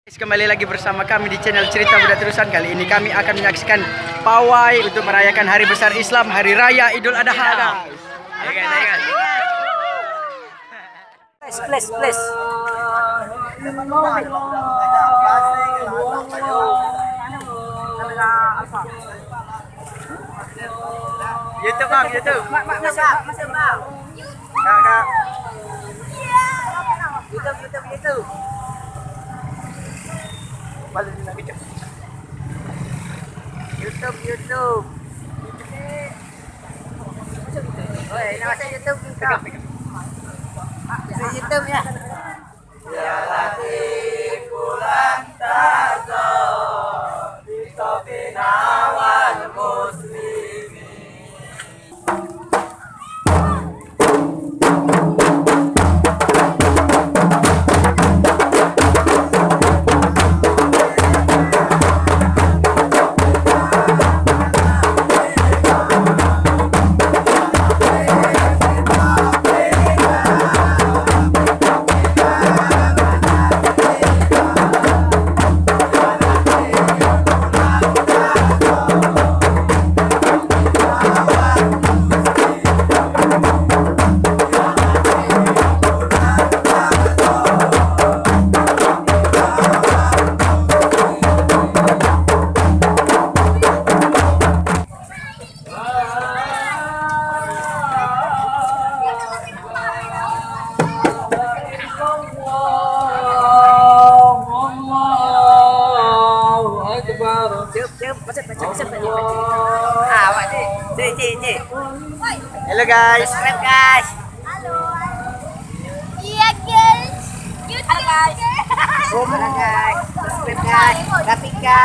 Kembali lagi bersama kami di channel Cerita Muda Terusan. Kali ini kami akan menyaksikan pawai untuk merayakan hari besar Islam, Hari Raya Idul Adha, guys. Ayo guys. Please. YouTube bang, YouTube. Masuk bang. Kak. YouTube. YouTube. Oi, nama saya YouTube kita. YouTube ya. Ya Latif bulan tazo di topin awal muslimin. Masuk. Awak cik. Hello guys. Subscribe guys. Halo. Iya guys. Halo guys. Halo guys. Subscribe guys. Rafika.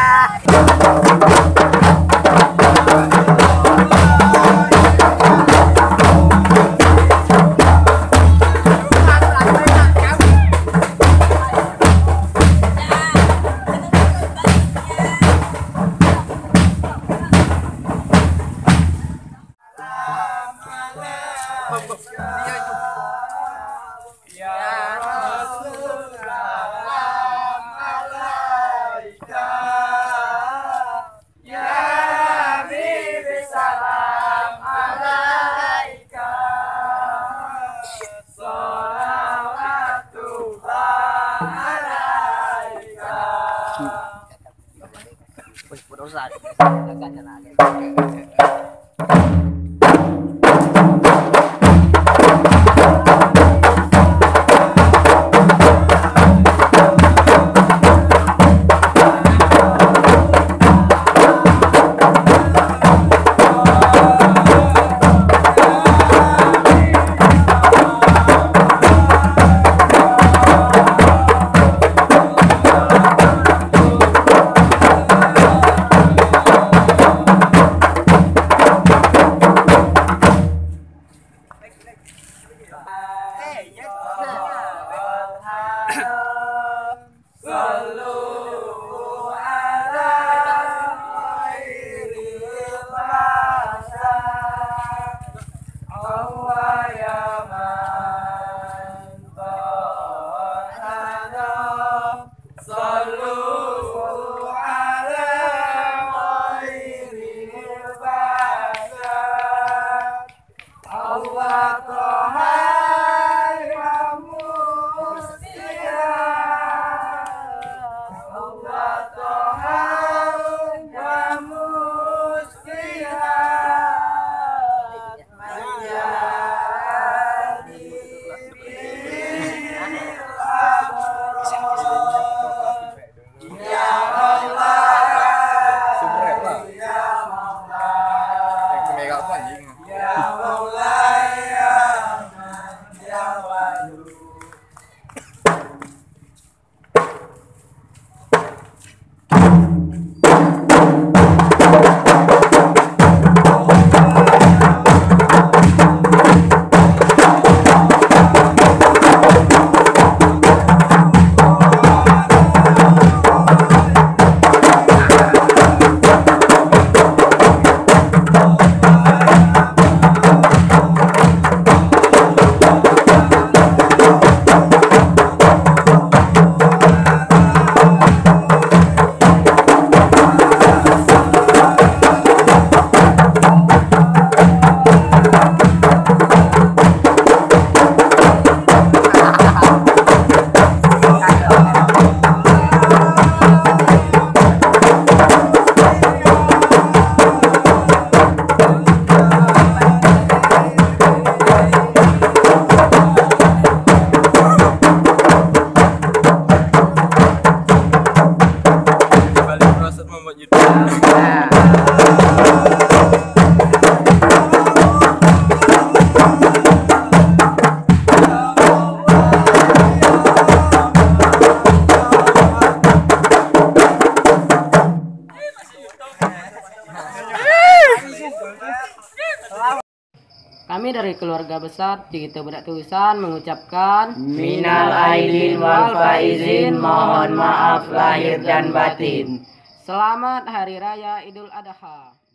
Kami dari keluarga besar Cerita Budak Terusan mengucapkan Minal aidin wal faizin, mohon maaf lahir dan batin. Selamat Hari Raya Idul Adha.